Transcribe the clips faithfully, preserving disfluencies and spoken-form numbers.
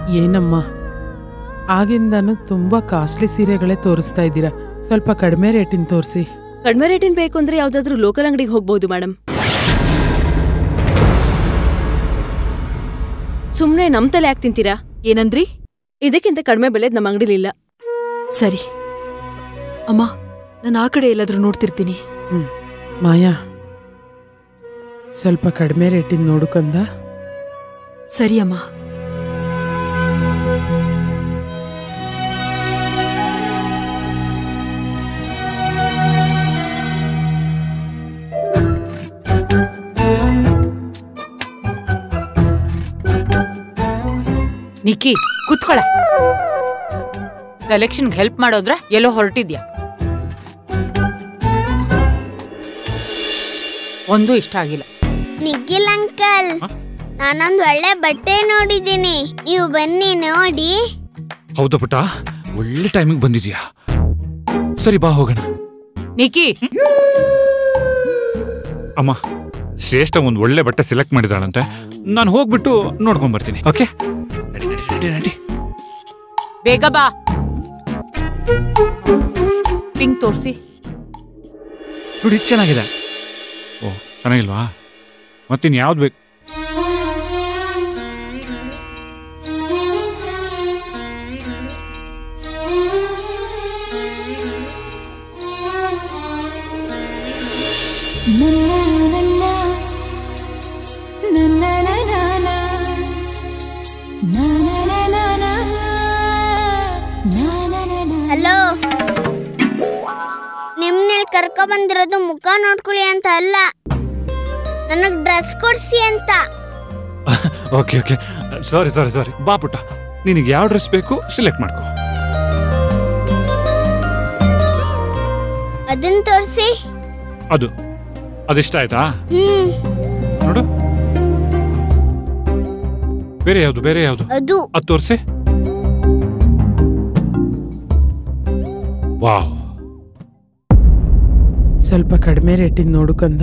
ಏನಮ್ಮ ಆಗಿಂದನೂ ತುಂಬಾ ಕಾಸ್ಟ್ಲಿ ಸೀರೆಗಳೇ ತೋರಿಸ್ತಾ ಇದ್ದೀರಾ, ಸ್ವಲ್ಪ ಕಡಿಮೆ ರೇಟಿನ ತೋರಿಸಿ. ಕಡಿಮೆ ರೇಟಿನ ಬೇಕು ಅಂದ್ರೆ ಯಾವ್ದಾದ್ರು ಲೋಕಲ್ ಅಂಗಡಿಗೆ ಹೋಗ್ಬಹುದು ಮೇಡಮ್. ಸುಮ್ನೆ ನಮ್ ತಲೆ ಯಾಕೆ ತಿಂತೀರಾ? ಏನಂದ್ರಿ? ಇದಕ್ಕಿಂತ ಕಡಿಮೆ ಬೆಲೆದ್ ನಮ್ಮ ಅಂಗಡಿಲಿಲ್ಲ. ಸರಿ ಅಮ್ಮ, ನಾನು ಆ ಕಡೆ ಎಲ್ಲಾದ್ರೂ ನೋಡ್ತಿರ್ತೀನಿ. ಹ್ಮ್ ಮಾಯಾ, ಸ್ವಲ್ಪ ಕಡಿಮೆ ರೇಟಿನ ನೋಡುಕಂದ. ಸರಿ ಅಮ್ಮ. ನಿಕ್ಕಿ ಕುತ್ಕೊಳ. ಸೆಲೆಕ್ಷನ್ಗೆ ಹೆಲ್ಪ್ ಮಾಡೋದ್ರ ಎಲ್ಲೋ ಹೊರಟಿದ್ಯಾ? ಒಂದು ಇಷ್ಟ ಆಗಿಲ್ಲ. ನಿಖಿಲ್ ಅಂಕಲ್, ನಾನೊಂದ್ ಒಳ್ಳೆ ಬಟ್ಟೆ ನೋಡಿದ್ದೀನಿ, ನೀವು ಬನ್ನಿ ನೋಡಿ. ಹೌದಾ ಪುಟ್ಟ, ಒಳ್ಳೆ ಟೈಮಿಗೆ ಬಂದಿದ್ಯಾ. ಸರಿ ಬಾ ಹೋಗೋಣ. ನಿಕ್ಕಿ, ಅಮ್ಮ ಶ್ರೇಷ್ಠ ಒಂದ್ ಒಳ್ಳೆ ಬಟ್ಟೆ ಸೆಲೆಕ್ಟ್ ಮಾಡಿದಾಳಂತೆ, ನಾನು ಹೋಗ್ಬಿಟ್ಟು ನೋಡ್ಕೊಂಡ್ ಬರ್ತೀನಿ. ಓಕೆ, ನಡಿ ನಡಿ ನಡಿ ನಡಿ, ಬೇಗ ಬಾ. ಪಿಂಕ್ ತೋರಿಸಿ. ನೋಡಿ ಚೆನ್ನಾಗಿದೆ. ಓ ಚೆನ್ನಾಗಿಲ್ವಾ? ಮತ್ತಿನ್ ಯಾವ್ದು ಬೇಕು? ಹಲೋ, ನಿಮ್ನೆಲ್ ಕರ್ಕೊ ಬಂದಿರೋದು ಮುಖ ನೋಡ್ಕೊಳ್ಳಿ ಅಂತ ಅಲ್ಲ, ನನಗ್ ಡ್ರೆಸ್ ಕೊಡ್ಸಿ ಅಂತ. Okay okay, sorry sorry sorry. ಬಾ ಪುಟ್ಟ, ನಿನಗೆ ಯಾವ ಡ್ರೆಸ್ ಬೇಕು ಸೆಲೆಕ್ಟ್ ಮಾಡ್ಕೋ. ಅದನ್ನ ತೋರಿಸಿ. ಅದು ಅದಿಷ್ಟ ಆಯ್ತಾ? ಹ್ಮ್. ನೋಡು, ಬೇರೆ ಯಾವ್ದು ಬೇರೆ ಯಾವ್ದು? ಅದು ಅದು ತೋರಿಸಿ. ವಾವ್, ಸ್ವಲ್ಪ ಕಡಿಮೆ ರೇಟಿನ ನೋಡುಕಂದ.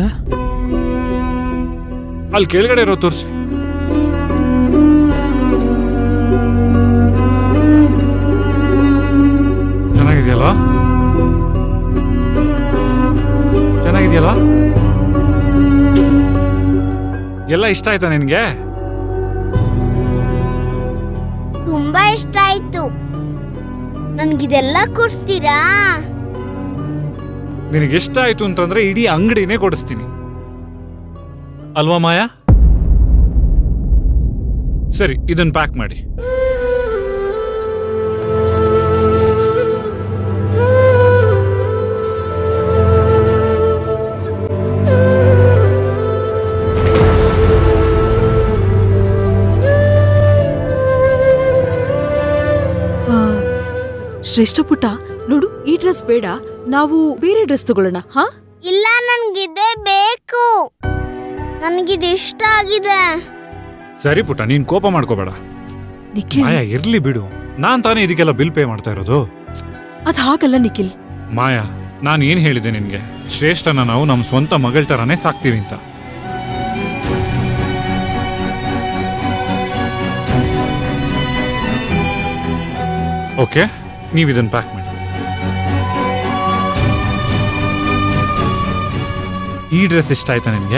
ಅಲ್ಲಿ ಕೆಳಗಡೆ ಇರೋ ತೋರಿಸಿ. ಚೆನ್ನಾಗಿದೆಯಲ್ಲ? ಚೆನ್ನಾಗಿದೆಯಲ್ಲ? ಎಲ್ಲ ಇಷ್ಟ ಆಯ್ತಾ ನಿನ್ಗೆ? ತುಂಬಾ ಇಷ್ಟ ಆಯ್ತು. ನನ್ಗಿದೆಲ್ಲ ಕೊಡ್ಸ್ತೀರಾ? ನಿನಗೆ ಇಷ್ಟ ಆಯ್ತು ಅಂತಂದ್ರೆ ಇಡೀ ಅಂಗಡಿನೇ ಕೊಡಿಸ್ತೀನಿ, ಅಲ್ವಾ ಮಾಯಾ? ಸರಿ, ಇದನ್ನ ಪ್ಯಾಕ್ ಮಾಡಿ. ಶ್ರೇಷ್ಠ ಪುಟ್ಟ, ನೋಡು, ಈ ಡ್ರೆಸ್ ಬೇಡ, ನಾವು ಬೇರೆ ಡ್ರೆಸ್ ತಗೊಳ್ಳೋಣ. ಹಾ? ಇಲ್ಲ, ನನ್ಗಿದೇ ಬೇಕು, ನನ್ಗಿದು ಇಷ್ಟ ಆಗಿದೆ. ಸರಿ ಪುಟ್ಟ, ನೀನ್ ಕೋಪ ಮಾಡ್ಕೋಬೇಡ. ಮಾಯಾ ಇರ್ಲಿ ಬಿಡು, ನಾನ್ ತಾನೇ ಇದಕ್ಕೆಲ್ಲ ಬಿಲ್ ಪೇ ಮಾಡ್ತಾ ಇರೋದು. ಅದ್ ಹಾಗಲ್ಲ ನಿಖಿಲ್. ಮಾಯಾ, ನಾನು ಏನ್ ಹೇಳಿದೆ ನಿನ್ಗೆ? ಶ್ರೇಷ್ಠನ ನಾವು ನಮ್ ಸ್ವಂತ ಮಗಳ ತರಾನೇ ಸಾಕ್ತೀವಿ ಅಂತ. ಓಕೆ, ನೀವು ಇದನ್ನ ಪ್ಯಾಕ್ ಮಾಡಿ. ಈ ಡ್ರೆಸ್ ಇಷ್ಟ ಆಯ್ತಾ ನಿನ್ಗೆ?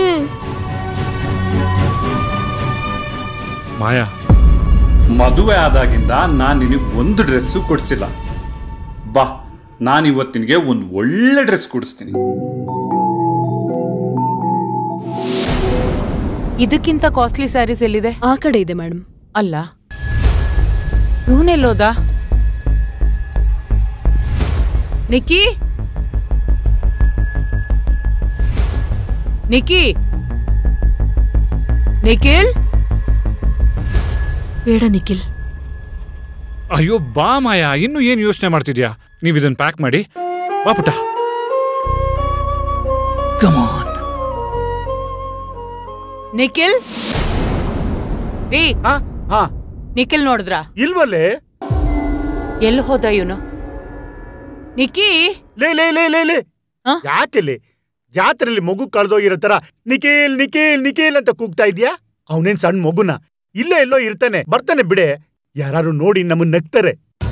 ಮಾಯಾ, ಮದುವೆ ಆದಾಗಿಂದ ನಾನ್ ನಿನಗೆ ಒಂದು ಡ್ರೆಸ್ಸು ಕೊಡ್ಸಿಲ್ಲ. ಬಾ, ನಾನು ಇವತ್ತು ನಿನಗೆ ಒಂದು ಒಳ್ಳೆ ಡ್ರೆಸ್ ಕೊಡಿಸ್ತೀನಿ. ಇದಕ್ಕಿಂತ ಕಾಸ್ಟ್ಲಿ ಸ್ಯಾರೀಸ್ ಎಲ್ಲಿದೆ? ಆ ಕಡೆ ಇದೆ ಮೇಡಮ್. ಅಲ್ಲ, ಇವನೆಲ್ಲೋದ? ನಿಕ್ಕಿ, ನಿಕ್ಕಿ, ನಿಖಿಲ್. ಬೇಡ ನಿಖಿಲ್. ಅಯ್ಯೋ ಬಾ ಮಾಯಾ, ಇನ್ನು ಏನ್ ಯೋಚನೆ ಮಾಡ್ತಿದ್ಯಾ? ನೀವು ಇದನ್ನ ಪ್ಯಾಕ್ ಮಾಡಿ. ಬಾ ಪುಟ್ಟ. Come on. ನಿಖಿಲ್ ರೀ. ನಿಖಿಲ್ ನೋಡಿದ್ರಾ? ಇಲ್ವಲ್ಲೇ. ಎಲ್ಲಿ ಹೋದ ಇವನು? ನಿಕ್ಕಿ, ಲೇ ಲೇ ಲೇ ಲೇ ಲೇ ಯಾಕೆಲ್ಲಿ ಜಾತ್ರೆಯಲ್ಲಿ ಮಗು ಕಳೆದೋಗಿರೋ ತರ ನಿಖಿಲ್ ನಿಖಿಲ್ ನಿಖಿಲ್ ಅಂತ ಕೂಗ್ತಾ ಇದ್ಯಾ? ಅವನೇನ್ ಸಣ್ಣ ಮಗುನ? ಇಲ್ಲೇ ಎಲ್ಲೋ ಇರ್ತಾನೆ, ಬರ್ತಾನೆ ಬಿಡೆ. ಯಾರು ನೋಡಿ ನಮ್ಮನ್ನ ನಗ್ತಾರೆ.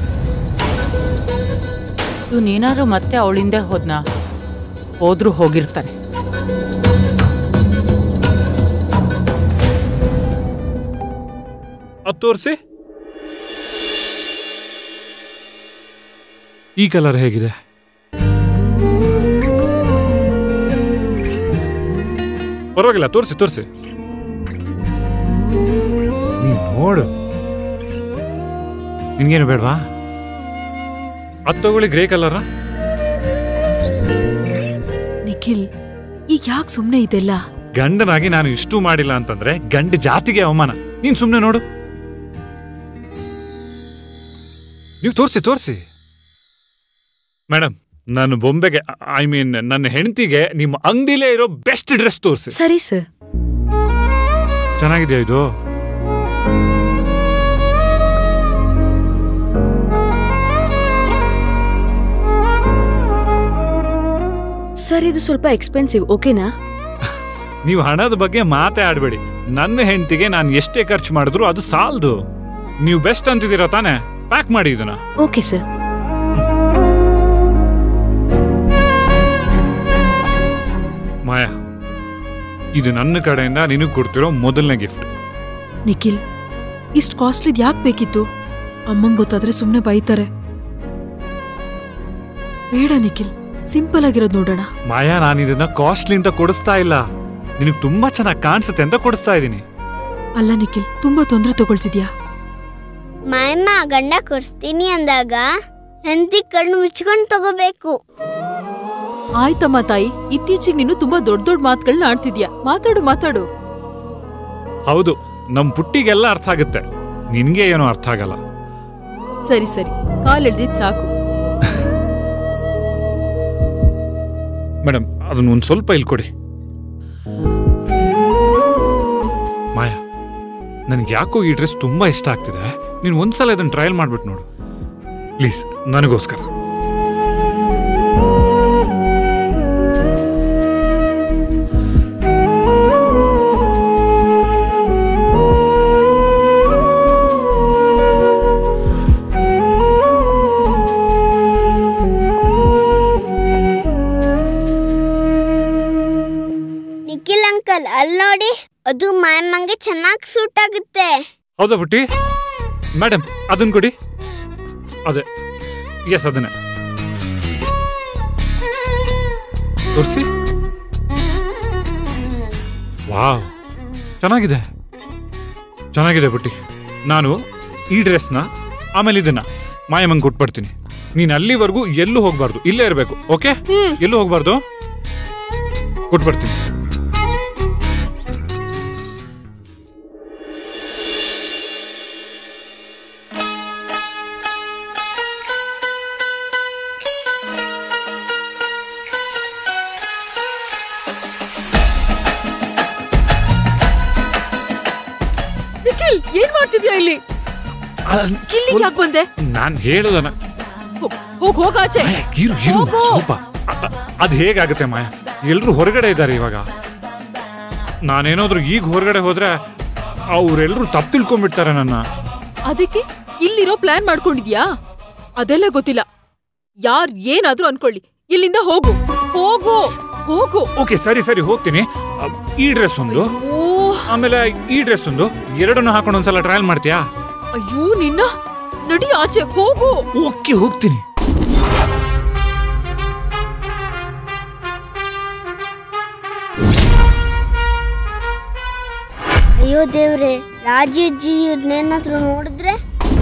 ಇವನೇನಾದ್ರು ಮತ್ತೆ ಅವಳಿಂದ ಹೋದ್ನಾ? ಹೋದ್ರೂ ಹೋಗಿರ್ತಾನೆ. ಅದು ತೋರಿಸಿ. ಈ ಕಲರ್ ಹೇಗಿದೆ? ಪರವಾಗಿಲ್ಲ, ತೋರಿಸಿ ತೋರಿಸಿ. ನೀನ್ ನೋಡು, ನಿನ್ಗೇನು ಬೇಡವಾ? ಅದು ತಗೊಳ್ಳಿ, ಗ್ರೇ ಕಲರ. ನಿಖಿಲ್, ಈಗ ಯಾಕೆ ಸುಮ್ನೆ ಇದೆಲ್ಲ? ಗಂಡನಾಗಿ ನಾನು ಇಷ್ಟು ಮಾಡಿಲ್ಲ ಅಂತಂದ್ರೆ ಗಂಡ ಜಾತಿಗೆ ಅವಮಾನ. ನೀನ್ ಸುಮ್ನೆ ನೋಡು. ನೀವು ತೋರಿಸಿ ತೋರಿಸಿ. ಮೇಡಮ್, ನಾನು ಬೊಂಬೆಗೆ, ಐ ಮೀನ್ ನನ್ನ ಹೆಂಡತಿಗೆ ನಿಮ್ಮ ಅಂಗಡಿಲೇ ಇರೋ ಬೆಸ್ಟ್ ಡ್ರೆಸ್ ತೋರಿಸಿ. ಸರಿ ಸರ್. ಚೆನ್ನಾಗಿದೆಯಾ ಇದು? ಸರ್, ಇದು ಸ್ವಲ್ಪ ಎಕ್ಸ್ಪೆನ್ಸಿವ್, ಓಕೆನಾ? ನೀವು ಹಣದ ಬಗ್ಗೆ ಮಾತೇ ಆಡಬೇಡಿ. ನನ್ನ ಹೆಂಡತಿಗೆ ನಾನು ಎಷ್ಟೇ ಖರ್ಚು ಮಾಡಿದ್ರು ಅದು ಸಾಲದು. ನೀವು ಬೆಸ್ಟ್ ಅಂತಿದ್ದೀರಾ ತಾನೆ? ಪ್ಯಾಕ್ ಮಾಡಿ ಇದನ್ನ. Okay sir. ಮಾಯಾ, ಇದು ನನ್ನ ಕಡೆಯಿಂದ ನಿನಗೆ ಕೊಡ್ತಿರೋ ಮೊದಲನೇ ಗಿಫ್ಟ್. ನಿಖಿಲ್, ಇಷ್ಟು ಕಾಸ್ಟ್ಲಿದ್ ಯಾಕೆ ಬೇಕಿತ್ತು? ಅಮ್ಮಂಗ್ ಗೊತ್ತಾದ್ರೆ ಸುಮ್ನೆ ಬೈತಾರೆ. ಬೇಡ ನಿಖಿಲ್, ಸಿಂಪಲ್ ಆಗಿರೋದು ನೋಡೋಣ. ಮಾಯಾ, ನಾನು ಇದನ್ನ ಕಾಸ್ಟ್ಲಿ ಅಂತ ಕೊಡಿಸ್ತಾ ಇಲ್ಲ, ನಿನಗೆ ತುಂಬಾ ಚೆನ್ನಾಗಿ ಕಾಣಿಸುತ್ತೆ ಅಂತ ಕೊಡಿಸ್ತಾ ಇದ್ದೀನಿ. ಅಲ್ಲ ನಿಖಿಲ್, ತುಂಬಾ ತೊಂದರೆ ತಗೊಳ್ತಿದ್ಯಾ? ಮಾಯಮ್ಮ ಗಂಡ ಕೊಡ್ಸ್ತೀನಿ ಅಂದಾಗ ಹೆಂಡತಿ ಕಣ್ಣು ಮುಚ್ಕೊಂಡು ತಗೋಬೇಕು. ಆಯ್ತಮ್ಮ ತಾಯಿ, ಇತ್ತೀಚೆಗೆ ನೀನು ತುಂಬಾ ದೊಡ್ಡ ದೊಡ್ಡ ಮಾತುಗಳನ್ನ ಆಡ್ತಿದ್ಯಾ. ಮಾತಾಡು ಮಾತಾಡು. ಹೌದು, ನಮ್ ಪುಟ್ಟಿಗೆಲ್ಲ ಅರ್ಥ ಆಗುತ್ತೆ, ನಿನ್ಗೆ ಏನೋ ಅರ್ಥ ಆಗಲ್ಲ. ಸರಿ ಸರಿ, ಕಾಲ್ ಎಳ್ದಿದ್ ಸಾಕು. ಮೇಡಮ್, ಅದನ್ನ ಒಂದ್ ಸ್ವಲ್ಪ ಇಲ್ಲಿ ಕೊಡಿ. ಮಾಯಾ, ನನ್ಗೆ ಯಾಕೋ ಈ ಡ್ರೆಸ್ ತುಂಬಾ ಇಷ್ಟ ಆಗ್ತಿದೆ. ನೀನು ಒಂದ್ಸಲ ಇದನ್ನ ಟ್ರಯಲ್ ಮಾಡ್ಬಿಟ್ಟು ನೋಡು ಪ್ಲೀಸ್, ನನಗೋಸ್ಕರ. ನಿಖಿಲ್ ಅಂಕಲ್, ಅಲ್ಲಿ ನೋಡಿ, ಅದು ಮಾಯಮ್ಮಂಗೆ ಚೆನ್ನಾಗಿ ಸೂಟ್ ಆಗುತ್ತೆ. ಹೌದಾ ಪುಟ್ಟಿ? ಮೇಡಮ್, ಅದನ್ನ ಕೊಡಿ. ಅದೇ, ಎಸ್, ಅದನ್ನೇ ತೋರಿಸಿ. ವಾವ್, ಚೆನ್ನಾಗಿದೆ ಚೆನ್ನಾಗಿದೆ ಪುಟ್ಟಿ. ನಾನು ಈ ಡ್ರೆಸ್ನ ಆಮೇಲೆ ಇದನ್ನ ಮಾಯಮ್ಮಂಗೆ ಕೊಟ್ಬಿಡ್ತೀನಿ. ನೀನು ಅಲ್ಲಿವರೆಗೂ ಎಲ್ಲೂ ಹೋಗ್ಬಾರ್ದು, ಇಲ್ಲೇ ಇರಬೇಕು. ಓಕೆ? ಎಲ್ಲೂ ಹೋಗ್ಬಾರ್ದು, ಕೊಟ್ಬಿಡ್ತೀನಿ. ನಿಖಿಲ್, ಏನ್ ಮಾಡ್ತಿದ್ಯಾ ಇಲ್ಲಿ? ಇಲ್ಲಿ ಯಾಕೆ ಬಂದೆ? ನಾನು ಹೇಳೋದನ್ನ ಹೋಗ್ ಹೋಗ ಆಚೆ. ಇರು ಇರು ಸ್ವಲ್ಪ. ಅದ್ ಹೇಗಾಗುತ್ತೆ ಮಾಯಾ? ಎಲ್ರು ಹೊರಗಡೆ ಇದ್ದಾರೆ ಇವಾಗ. ನಾನೇನಾದ್ರೂ ಈಗ ಹೊರಗಡೆ ಹೋದ್ರೆ ಅವ್ರೆಲ್ರು ತಪ್ಪು ತಿಳ್ಕೊಂಡ್ಬಿಡ್ತಾರೆ ನನ್ನ. ಅದಕ್ಕೆ ಇಲ್ಲಿರೋ ಪ್ಲಾನ್ ಮಾಡ್ಕೊಂಡಿದ್ಯಾ? ಅದೆಲ್ಲ ಗೊತ್ತಿಲ್ಲ. ಯಾರ್ ಏನಾದ್ರೂ ಅನ್ಕೊಳ್ಳಿ, ಇಲ್ಲಿಂದ ಹೋಗು ಹೋಗು ಹೋಗು. ಓಕೆ, ಸರಿ ಸರಿ, ಹೋಗ್ತೀನಿ. ಈ ಡ್ರೆಸ್ ಒಂದು, ಆಮೇಲೆ ಈ ಡ್ರೆಸ್ ಒಂದು, ಎರಡನ್ನು ಹಾಕೊಂಡು ಒಂದ್ಸಲ ಟ್ರಯಲ್ ಮಾಡ್ತೀಯಾ? ಅಯ್ಯೋ ನಿನ್ನ, ನಡಿ ಆಚೆ ಹೋಗು. ಓಕೆ, ಹೋಗ್ತೀನಿ. ಅಯ್ಯೋ ದೇವ್ರೆ, ರಾಜಜ್ಜಿ ಇವ್ರನ್ನೇನಾದ್ರೂ ನೋಡಿದ್ರೆ.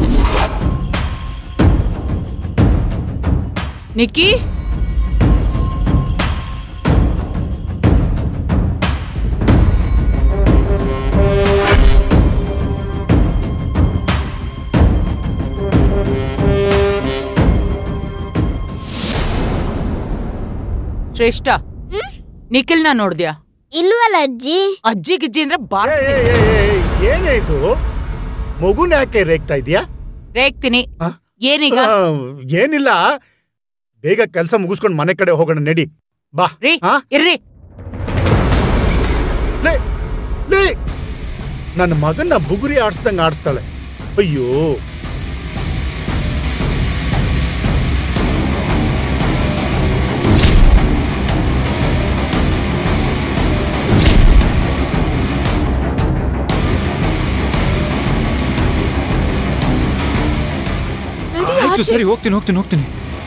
ನಿಕ್ಕಿ, ಶ್ರೇಷ್ಠ, ನಿಖಿಲ್ನ ನೋಡ್ದ್ಯಾ? ಇಲ್ವಲ್ಲ ಅಜ್ಜಿ. ಅಜ್ಜಿ ಗಿಜ್ಜಿ ಅಂದ್ರೆ ಬಾಳ ಏನೇ ಇದು? ಮಗುನ ಯಾಕೆ ರೇಗ್ತಾ ಇದೀಯಾ? ರೇಗ್ತೀನಿ. ಏನೀಗ? ಏನಿಲ್ಲ, ಬೇಗ ಕೆಲಸ ಮುಗಿಸ್ಕೊಂಡು ಮನೆ ಕಡೆ ಹೋಗೋಣ, ನಡಿ ಬಾ. ರೀ ಇರ್ರಿ. ಲೇ ಲೇ, ನನ್ನ ಮಗನ್ನ ಬುಗುರಿ ಆಡಿಸ್ದಂಗ ಆಡಿಸ್ತಾಳೆ. ಅಯ್ಯೋ, ಆಯ್ತು ಸರಿ ಹೋಗ್ತೀನಿ ಹೋಗ್ತೀನಿ ಹೋಗ್ತೀನಿ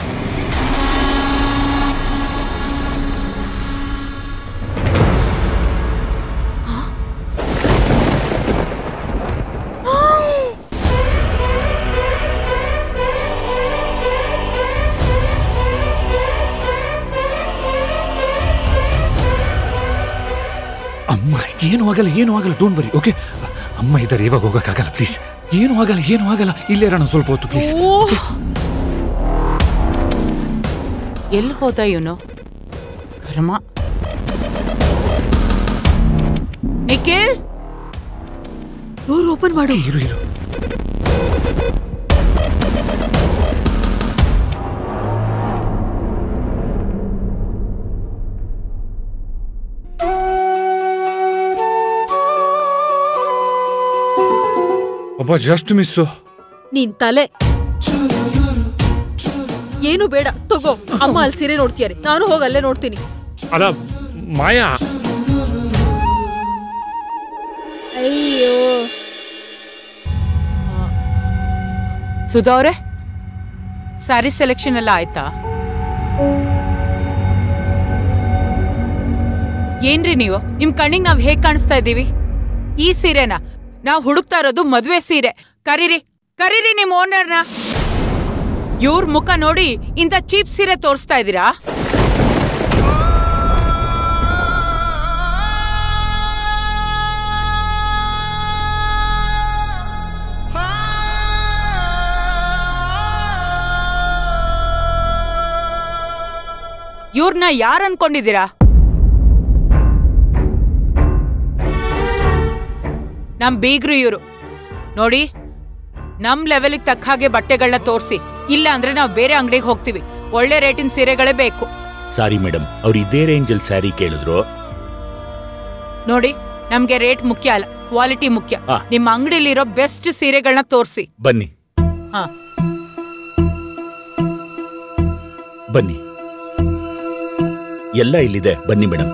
ಅಮ್ಮ ಏನು ಆಗಲ್ಲ ಏನು ಆಗಲ್ಲ ಡೋಂಟ್ ವರಿ ಓಕೆ ಅಮ್ಮ ಇದ್ದಾರೆ ಇವಾಗ ಹೋಗಕ್ಕಾಗಲ್ಲ ಪ್ಲೀಸ್ ಏನು ಆಗಲ್ಲ ಏನು ಆಗಲ್ಲ ಇಲ್ಲೇ ಇರೋಣ ಸ್ವಲ್ಪ ಹೊತ್ತು ಪ್ಲೀಸ್ ಎಲ್ಲಿ ಹೋದ ಇವನು ಕರ್ಮ ನಿಖಿಲ್ ಡೋರ್ ಓಪನ್ ಮಾಡು ಇರು ಇರು ಅಬ್ಬಾ ಜಸ್ಟ್ ಮಿಸ್ಸು ನೀನ್ ತಲೆ ಏನು ಬೇಡ ತಗೋ ಅಮ್ಮ ಅಲ್ಲಿ ಸೀರೆ ನೋಡ್ತೀಯಾರೆ ನಾನು ಹೋಗಿ ಅಲ್ಲೇ ನೋಡ್ತೀನಿ ಅಲ್ಲ ಮಾಯಾ ಅಯ್ಯೋ ಸುಧಾ ಅವ್ರೆ ಸ್ಯಾರಿ ಸೆಲೆಕ್ಷನ್ ಎಲ್ಲ ಆಯ್ತಾ ಏನ್ರಿ ನೀವು ನಿಮ್ ಕಣ್ಣಿಗೆ ನಾವ್ ಹೇಗ್ ಕಾಣಿಸ್ತಾ ಇದ್ದೀವಿ ಈ ಸೀರೆನ ನಾವ್ ಹುಡುಕ್ತಾ ಇರೋದು ಮದ್ವೆ ಸೀರೆ ಕರೀರಿ ಕರೀರಿ ನಿಮ್ ಓನರ್ನ ಇವ್ರ ಮುಖ ನೋಡಿ ಇಂಥ ಚೀಪ್ ಸೀರೆ ತೋರಿಸ್ತಾ ಇದ್ದೀರಾ ಇವ್ರನ್ನ ಯಾರು ಅನ್ಕೊಂಡಿದ್ದೀರಾ ನಮ್ ಬೀಗ್ರು ಇವ್ರು ನೋಡಿ ನಮ್ ಲೆವೆಲ್ಗೆ ತಕ್ಕ ಹಾಗೆ ಬಟ್ಟೆಗಳನ್ನ ತೋರಿಸಿ ಇಲ್ಲ ಅಂದ್ರೆ ನಾವು ಬೇರೆ ಅಂಗಡಿಗೆ ಹೋಗ್ತೀವಿ ಒಳ್ಳೆ ರೇಟಿನ ಸೀರೆಗಳೇ ಬೇಕು ಸಾರಿ ಮೇಡಮ್ ಅವ್ರು ಇದೇ ರೇಂಜಲ್ ಸ್ಯಾರಿ ಕೇಳಿದ್ರು ನೋಡಿ ನಮ್ಗೆ ರೇಟ್ ಮುಖ್ಯ ಅಲ್ಲ ಕ್ವಾಲಿಟಿ ಮುಖ್ಯ ನಿಮ್ಮ ಅಂಗಡಿಲಿರೋ ಬೆಸ್ಟ್ ಸೀರೆಗಳನ್ನ ತೋರಿಸಿ ಬನ್ನಿ ಹಾ ಬನ್ನಿ ಎಲ್ಲ ಇಲ್ಲಿದೆ ಬನ್ನಿ ಮೇಡಮ್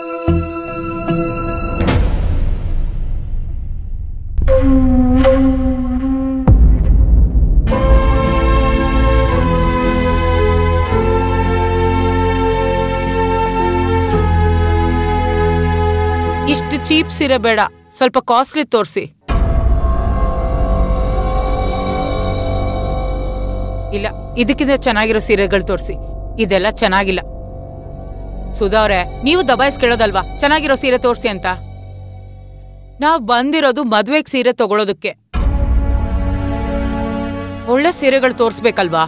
ಇಷ್ಟು ಚೀಪ್ ಸೀರೆ ಬೇಡ ಸ್ವಲ್ಪ ಕಾಸ್ಟ್ಲಿ ತೋರಿಸಿ ಇಲ್ಲ ಇದಕ್ಕಿಂತ ಚೆನ್ನಾಗಿರೋ ಸೀರೆಗಳು ತೋರಿಸಿ ಇದೆಲ್ಲ ಚೆನ್ನಾಗಿಲ್ಲ ಸುಧಾ ಅವ್ರೆ ನೀವು ದಬಾಯಿಸ್ ಕೇಳೋದಲ್ವಾ ಚೆನ್ನಾಗಿರೋ ಸೀರೆ ತೋರಿಸಿ ಅಂತ ನಾವ್ ಬಂದಿರೋದು ಮದ್ವೆಗ್ ಸೀರೆ ತಗೊಳೋದಕ್ಕೆ ಒಳ್ಳೆ ಸೀರೆಗಳು ತೋರಿಸ್ಬೇಕಲ್ವಾ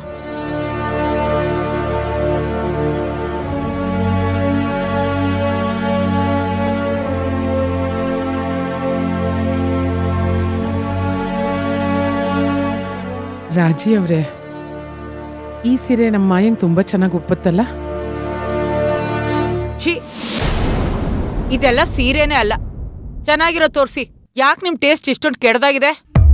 ರಾಜಿ ಅವ್ರೆ ಈ ಸೀರೆ ನಮ್ಮ ಮಾಯಂಗ್ ತುಂಬಾ ಚೆನ್ನಾಗಿ ಒಪ್ಪತ್ತಲ್ಲ ಛೀ ಇದೆಲ್ಲ ಸೀರೆನೇ ಅಲ್ಲ ಚೆನ್ನಾಗಿರೋ ತೋರಿಸಿ ಯಾಕೆ ನಿಮ್ ಟೇಸ್ಟ್ ಇಷ್ಟೊಂದು ಕೆಡದಾಗಿದೆ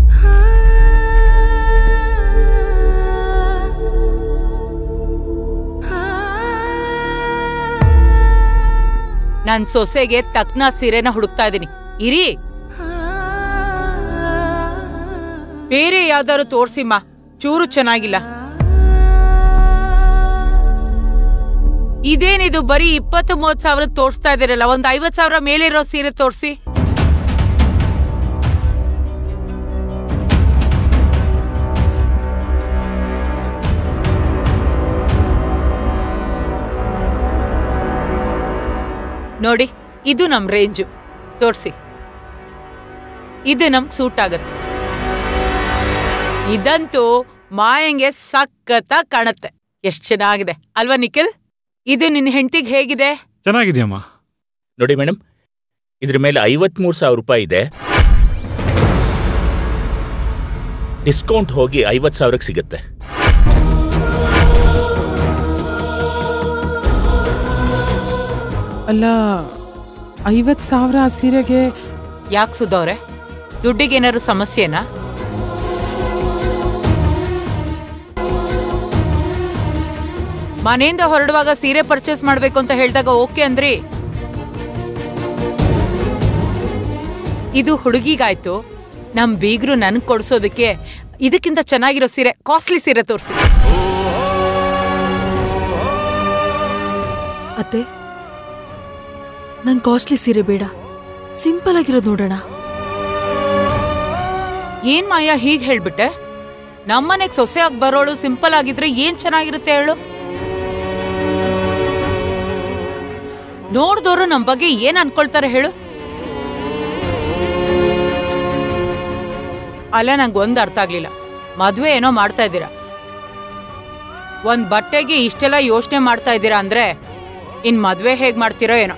ನನ್ ಸೊಸೆಗೆ ತಕ್ನ ಸೀರೆನ ಹುಡುಕ್ತಾ ಇದೀನಿ ಇರಿ ಬೇರೆ ಯಾವ್ದಾರು ತೋರ್ಸಿಮ್ಮ ಚೂರು ಚೆನ್ನಾಗಿಲ್ಲ ಇದೇನಿದು ಬರೀ ಇಪ್ಪತ್ತು ಮೂವತ್ ಸಾವಿರ ತೋರಿಸ್ತಾ ಇದೀರಲ್ಲ ಒಂದ್ ಐವತ್ ಸಾವಿರ ಮೇಲೆ ಇರೋ ಸೀರೆ ತೋರಿಸಿ ನೋಡಿ ಇದು ನಮ್ ರೇಂಜು ತೋರಿಸಿ ಇದು ನಮ್ಗೆ ಸೂಟ್ ಆಗತ್ತೆ ಇದಂತೂ ಮಾಯಂಗೆ ಸಖತ್ತಾಗಿ ಕಾಣುತ್ತೆ ಎಷ್ಟ್ ಚೆನ್ನಾಗಿದೆ ಅಲ್ವಾ ನಿಖಿಲ್ ಇದು ನಿನ್ನ ಹೆಂಡತಿಗೆ ಹೇಗಿದೆ ಚೆನ್ನಾಗಿದೆಯಮ್ಮ ನೋಡಿ ಮೇಡಮ್ ಇದ್ರ ಮೇಲೆ ಐವತ್ಮೂರು ಸಾವಿರ ರೂಪಾಯಿ ಇದೆ ಡಿಸ್ಕೌಂಟ್ ಹೋಗಿ ಐವತ್ ಸಾವಿರಕ್ಕೆ ಸಿಗುತ್ತೆ ಅಲ್ಲ ಐವತ್ ಸಾವಿರ ಆ ಸೀರೆಗೆ ಯಾಕೆ ಸುಧವ್ರೆ ದುಡ್ಡಿಗೇನಾದ್ರು ಸಮಸ್ಯೆನಾ ಮನೆಯಿಂದ ಹೊರಡುವಾಗ ಸೀರೆ ಪರ್ಚೇಸ್ ಮಾಡ್ಬೇಕು ಅಂತ ಹೇಳಿದಾಗ ಓಕೆ ಅಂದ್ರಿ ಇದು ಹುಡುಗಿಗಾಯ್ತು ನಮ್ ಬೀಗ್ರು ನನ್ಗ್ ಕೊಡ್ಸೋದಕ್ಕೆ ಇದಕ್ಕಿಂತ ಚೆನ್ನಾಗಿರೋ ಸೀರೆ, ಕಾಸ್ಟ್ಲಿ ಸೀರೆ ತೋರಿಸಿ. ಅತ್ತೆ, ನಂಗೆ ಕಾಸ್ಟ್ಲಿ ಸೀರೆ ಬೇಡ, ಸಿಂಪಲ್ ಆಗಿರೋದು ನೋಡೋಣ. ಏನ್ ಮಾಯಾ ಹೀಗ್ ಹೇಳ್ಬಿಟ್ಟೆ? ನಮ್ಮನೆಗ್ ಸೊಸೆ ಆಗಿ ಬರೋಳು ಸಿಂಪಲ್ ಆಗಿದ್ರೆ ಏನ್ ಚೆನ್ನಾಗಿರುತ್ತೆ ಹೇಳು? ನೋಡ್ದೋರು ನಮ್ ಬಗ್ಗೆ ಏನ್ ಅನ್ಕೊಳ್ತಾರೆ ಹೇಳು? ಅಲ್ಲ, ನಂಗೆ ಒಂದ್ ಅರ್ಥ ಆಗ್ಲಿಲ್ಲ. ಮದ್ವೆ ಏನೋ ಮಾಡ್ತಾ ಇದ್ದೀರಾ, ಒಂದ್ ಬಟ್ಟೆಗೆ ಇಷ್ಟೆಲ್ಲ ಯೋಚನೆ ಮಾಡ್ತಾ ಇದ್ದೀರಾ ಅಂದ್ರೆ ಇನ್ ಮದ್ವೆ ಹೇಗ್ ಮಾಡ್ತಿರೋ ಏನೋ.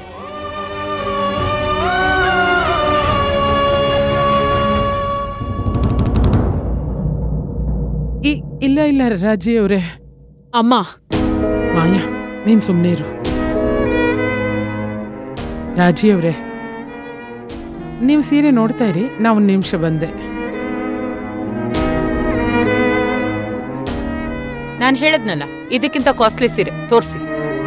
ಇಲ್ಲ ಇಲ್ಲ ರಾಜಿ ಅವ್ರೆ. ಅಮ್ಮ, ಮಾಯಾ ನೀನ್ ಸುಮ್ಮನೆ ಇರು. ರಾಜಿ ಅವ್ರೆ, ನೀವು ಸೀರೆ ನೋಡ್ತಾ ಇರಿ, ನಾ ಒಂದು ನಿಮಿಷ ಬಂದೆ. ನಾನು ಹೇಳದ್ನಲ್ಲ, ಇದಕ್ಕಿಂತ ಕಾಸ್ಟ್ಲಿ ಸೀರೆ ತೋರಿಸಿ.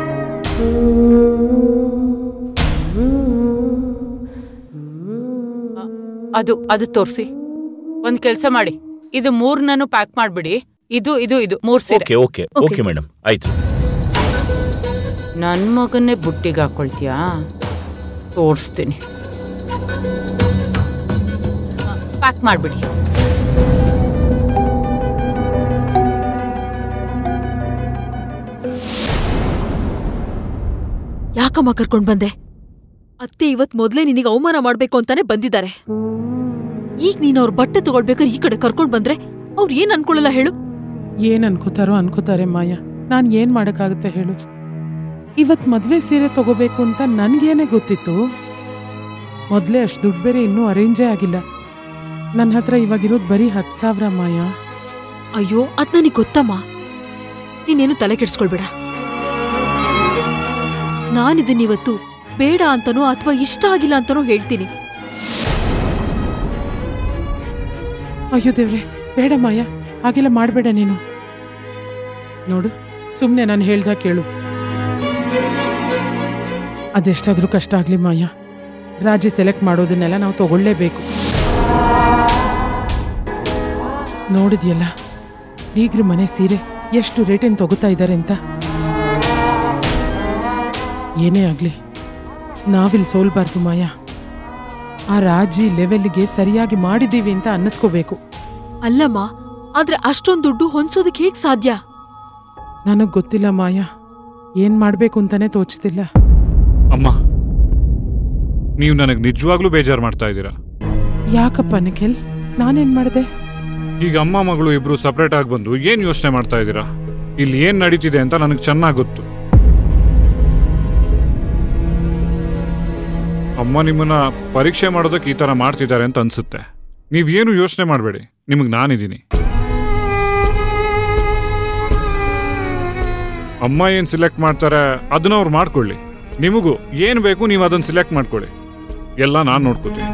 ಅದು ಅದು ತೋರಿಸಿ. ಒಂದ್ ಕೆಲ್ಸ ಮಾಡಿ, ಇದು ಮೂರ್ನನ್ನು ಪ್ಯಾಕ್ ಮಾಡ್ಬಿಡಿ. ಇದು ಇದು ಇದು ಮೂರ್ ಸೀರೆ. ಓಕೆ ಓಕೆ ಮೇಡಮ್, ಆಯ್ತು. ನನ್ ಮಗನ್ನೇ ಬುಟ್ಟಿಗೆ ಹಾಕೊಳ್ತೀಯಾ? ತೋರಿಸ್ತೀನಿ. ಪ್ಯಾಕ್ ಮಾಡ್ಬಿಡಿ. ಯಾಕಮ್ಮ ಕರ್ಕೊಂಡ್ ಬಂದೆ? ಅತ್ತೆ ಇವತ್ ಮೊದ್ಲೇ ನಿನಗೆ ಅವಮಾನ ಮಾಡ್ಬೇಕು ಅಂತಾನೆ ಬಂದಿದ್ದಾರೆ. ಈಗ ನೀನ್ ಅವ್ರ ಬಟ್ಟೆ ತಗೊಳ್ಬೇಕಾದ್ರೆ ಈ ಕಡೆ ಕರ್ಕೊಂಡ್ ಬಂದ್ರೆ ಅವ್ರು ಏನ್ ಅನ್ಕೊಳ್ಳಲ್ಲ ಹೇಳು? ಏನ್ ಅನ್ಕೋತಾರೋ ಅನ್ಕೋತಾರೆ ಮಾಯಾ, ನಾನ್ ಏನ್ ಮಾಡಕ್ಕಾಗುತ್ತೆ ಹೇಳು? ಇವತ್ ಮದ್ವೆ ಸೀರೆ ತಗೋಬೇಕು ಅಂತ ನನ್ಗೇನೆ ಗೊತ್ತಿತ್ತು. ಮೊದ್ಲೇ ಅಷ್ಟು ದುಡ್ಡು ಬೇರೆ ಇನ್ನೂ ಅರೇಂಜೇ ಆಗಿಲ್ಲ. ನನ್ನ ಹತ್ರ ಇವಾಗಿರೋದು ಬರೀ ಹತ್ತು ಸಾವಿರ ಮಾಯಾ. ಅಯ್ಯೋ, ಅದ್ ನನಗ್ ಗೊತ್ತಮ್ಮ, ನೀನೇನು ತಲೆ ಕೆಡ್ಸ್ಕೊಳ್ಬೇಡ. ನಾನಿದನ್ನಿವತ್ತು ಬೇಡ ಅಂತನೋ ಅಥವಾ ಇಷ್ಟ ಆಗಿಲ್ಲ ಅಂತನೋ ಹೇಳ್ತೀನಿ. ಅಯ್ಯೋ ದೇವ್ರೆ, ಬೇಡ ಮಾಯಾ, ಹಾಗೆಲ್ಲ ಮಾಡಬೇಡ ನೀನು. ನೋಡು, ಸುಮ್ಮನೆ ನಾನು ಹೇಳ್ದ ಕೇಳು. ಅದೆಷ್ಟಾದ್ರೂ ಕಷ್ಟ ಆಗ್ಲಿ ಮಾಯಾ, ರಾಜಿ ಸೆಲೆಕ್ಟ್ ಮಾಡೋದನ್ನೆಲ್ಲ ನಾವು ತಗೊಳ್ಳೇಬೇಕು. ನೋಡಿದ್ಯಲ್ಲ ಬೀಗ್ರ ಮನೆ ಸೀರೆ ಎಷ್ಟು ರೇಟೇನು ತಗೋತಾ ಇದ್ದಾರೆ ಅಂತ. ಏನೇ ಆಗ್ಲಿ ನಾವಿಲ್ಲಿ ಸೋಲ್ಬಾರ್ದು ಮಾಯಾ. ಆ ರಾಜಿ ಲೆವೆಲ್ಗೆ ಸರಿಯಾಗಿ ಮಾಡಿದ್ದೀವಿ ಅಂತ ಅನ್ನಿಸ್ಕೋಬೇಕು. ಅಲ್ಲಮ್ಮ, ಆದ್ರೆ ಅಷ್ಟೊಂದು ದುಡ್ಡು ಹೊಂದೋದಕ್ಕೆ ಹೇಗ್ ಸಾಧ್ಯ? ನನಗ್ ಗೊತ್ತಿಲ್ಲ ಮಾಯಾ, ಏನ್ ಮಾಡ್ಬೇಕು ಅಂತಾನೆ ತೋಚ್ತಿಲ್ಲ. ಅಮ್ಮ, ನೀವು ನನಗೆ ನಿಜವಾಗ್ಲೂ ಬೇಜಾರು ಮಾಡ್ತಾ ಇದ್ದೀರಾ. ಯಾಕಪ್ಪ ನಿಖಿಲ್, ನಾನೇನ್ ಮಾಡಿದೆ? ಈಗ ಅಮ್ಮ ಮಗಳು ಇಬ್ರು ಸಪ್ರೇಟ್ ಆಗಿ ಬಂದು ಏನ್ ಯೋಚನೆ ಮಾಡ್ತಾ ಇದ್ದೀರಾ? ಇಲ್ಲಿ ಏನ್ ನಡೀತಿದೆ ಅಂತ ನನಗೆ ಚೆನ್ನಾಗಿ ಗೊತ್ತು. ಅಮ್ಮ ನಿಮ್ಮನ್ನ ಪರೀಕ್ಷೆ ಮಾಡೋದಕ್ಕೆ ಈ ತರ ಮಾಡ್ತಿದ್ದಾರೆ ಅಂತ ಅನ್ಸುತ್ತೆ. ನೀವೇನು ಯೋಚನೆ ಮಾಡಬೇಡಿ, ನಿಮಗೆ ನಾನಿದ್ದೀನಿ. ಅಮ್ಮ ಏನ್ ಸಿಲೆಕ್ಟ್ ಮಾಡ್ತಾರೆ ಅದನ್ನ ಅವ್ರು ಮಾಡ್ಕೊಳ್ಳಿ. ನಿಮಗೂ ಏನ್ ಬೇಕು ನೀವು ಅದನ್ನ ಸಿಲೆಕ್ಟ್ ಮಾಡ್ಕೊಳ್ಳಿ. ಎಲ್ಲ ನಾನು ನೋಡ್ಕೋತೀನಿ.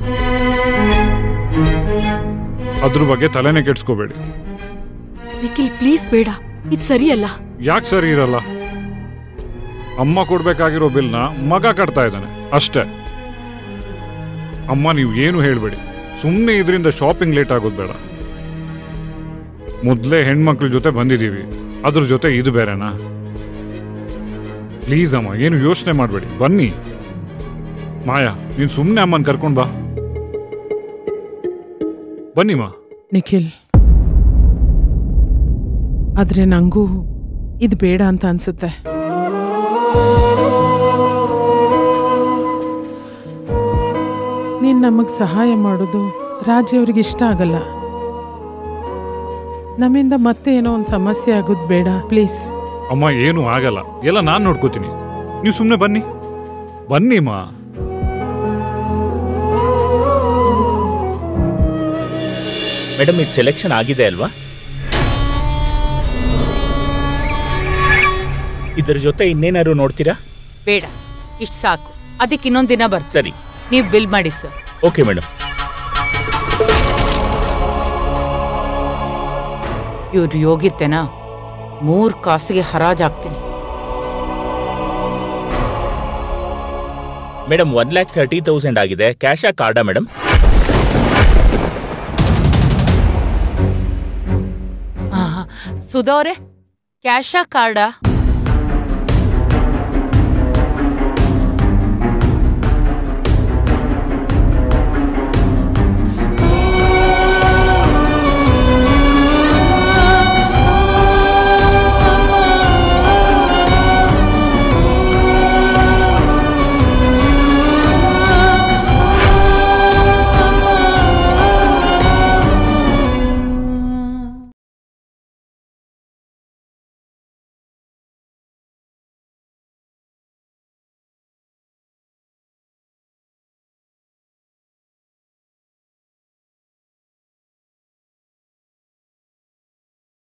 ಅದ್ರ ಬಗ್ಗೆ ತಲೆನೇ ಕೆಡ್ಸ್ಕೋಬೇಡಿ. ನಿಖಿಲ್ ಪ್ಲೀಸ್ ಬೇಡ, ಇದು ಸರಿಯಲ್ಲ. ಯಾಕೆ ಸರಿ ಇರಲ್ಲ? ಅಮ್ಮ ಕೊಡ್ಬೇಕಾಗಿರೋ ಬಿಲ್ನ ಮಗ ಕಟ್ತಾ ಇದ್ದಾನೆ ಅಷ್ಟೇ. ಅಮ್ಮ ನೀವು ಏನು ಹೇಳ್ಬೇಡಿ, ಸುಮ್ಮನೆ ಇದರಿಂದ ಶಾಪಿಂಗ್ ಲೇಟ್ ಆಗೋದು ಬೇಡ. ಮೊದಲೇ ಹೆಣ್ಮಕ್ಳ ಜೊತೆ ಬಂದಿದ್ದೀವಿ, ಅದ್ರ ಜೊತೆ ಇದು ಬೇರೆನಾ? ಪ್ಲೀಸ್ ಅಮ್ಮ, ಏನು ಯೋಚನೆ ಮಾಡಬೇಡಿ, ಬನ್ನಿ. ಮಾಯಾ, ನೀನು ಸುಮ್ಮನೆ ಅಮ್ಮನ ಕರ್ಕೊಂಡು ಬಾ. ಬನ್ನಿಮ್ಮ. ನಿಖಿಲ್, ಆದ್ರೆ ನಂಗೂ ಇದು ಬೇಡ ಅಂತ ಅನ್ಸುತ್ತೆ. ನೀನ್ ನಮಗ್ ಸಹಾಯ ಮಾಡೋದು ರಾಜಿ ಅವ್ರಿಗೆ ಇಷ್ಟ ಆಗಲ್ಲ. ನಮ್ಮಿಂದ ಮತ್ತೆ ಏನೋ ಒಂದು ಸಮಸ್ಯೆ ಆಗೋದು ಬೇಡ ಪ್ಲೀಸ್. ಅಮ್ಮ, ಏನು ಆಗಲ್ಲ, ಎಲ್ಲ ನಾನು ನೋಡ್ಕೋತೀನಿ. ನೀವು ಸುಮ್ಮನೆ ಬನ್ನಿ. ಬನ್ನಿಮ್ಮ. ಮೇಡಮ್, ಇದು ಸೆಲೆಕ್ಷನ್ ಆಗಿದೆ ಅಲ್ವಾ? ಇದರ ಜೊತೆ ಇನ್ನೇನಾದ್ರು ನೋಡ್ತೀರಾ? ಬೇಡ, ಇಷ್ಟು ಸಾಕು. ಅದಕ್ಕೆ ಇನ್ನೊಂದು ದಿನ ಬರ್ತೀವಿ. ಸರಿ, ನೀವು ಬಿಲ್ ಮಾಡಿ ಸರ್. Okay madam. ಇವ್ರು ಯೋಗಿತ್ತೇನಾ? ಮೂರ್ ಕಾಸಿಗೆ ಹರಾಜಾಗ್ತೀನಿ. Madam, one lakh thirty thousand ಆಗಿದೆ. ಕ್ಯಾಶಾ ಕಾರ್ಡಾ ಮೇಡಮ್? ಸುಧಾ ಅವ್ರೆ ಕ್ಯಾಶಾ ಕಾರ್ಡಾ?